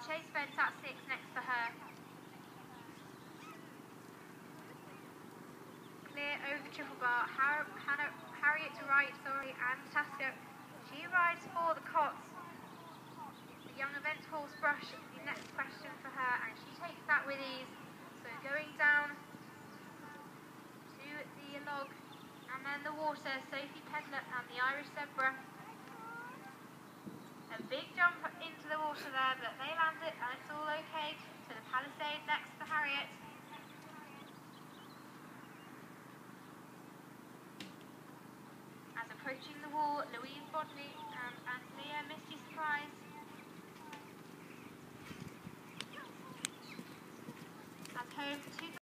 Chase fence at 6 next to her. Clear over the triple bar. Harriet to right, and Tasco. She rides for the Cots. The Young Events Horse Brush, the next question for her, and she takes that with ease. So going down to the log, and then the water, Sophie Pedler and the Irish Zebra. A big jump into the water there, but they land it and it's all okay. So the Palisade next to Harriet. As approaching the wall, Louise Bodley and Angelia Misty Surprise. As home to